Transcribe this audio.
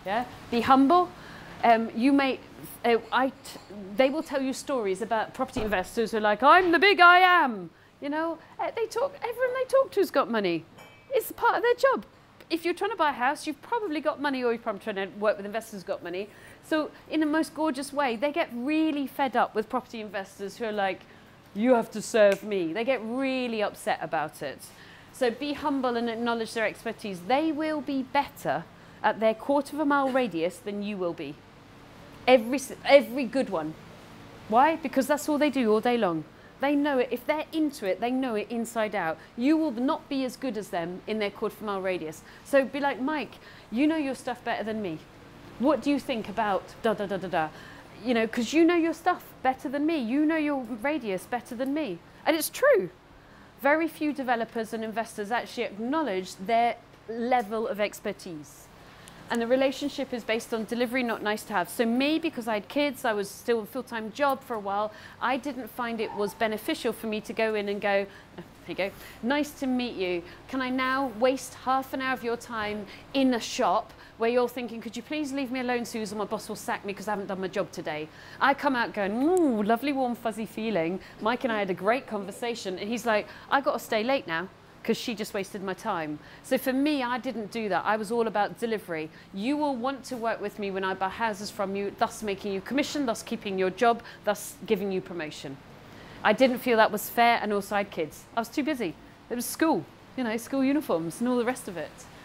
Yeah, be humble. They will tell you stories about property investors who are like, I'm the big I am. You know, everyone they talk to's got money. It's part of their job. If you're trying to buy a house, you've probably got money, or you're probably trying to work with investors who've got money. So in the most gorgeous way, they get really fed up with property investors who are like, you have to serve me. They get really upset about it. So be humble and acknowledge their expertise. They will be better at their quarter of a mile radius than you will be. Every good one. Why? Because that's all they do all day long. They know it. If they're into it, they know it inside out. You will not be as good as them in their quarter of a mile radius. So be like, Mike, you know your stuff better than me. What do you think about da da da da da? You know, because you know your stuff better than me. You know your radius better than me. And it's true. Very few developers and investors actually acknowledge their level of expertise. And the relationship is based on delivery, not nice to have. So me, because I had kids, I was still a full-time job for a while, I didn't find it was beneficial for me to go in and go, here you go, nice to meet you. Can I now waste half an hour of your time in a shop where you're thinking, could you please leave me alone, Susan, my boss will sack me because I haven't done my job today. I come out going, ooh, lovely, warm, fuzzy feeling. Mike and I had a great conversation. And he's like, I got to stay late now, because she just wasted my time. So for me, I didn't do that. I was all about delivery. You will want to work with me when I buy houses from you, thus making you commission, thus keeping your job, thus giving you promotion. I didn't feel that was fair, and also I had kids. I was too busy. It was school, you know, school uniforms and all the rest of it.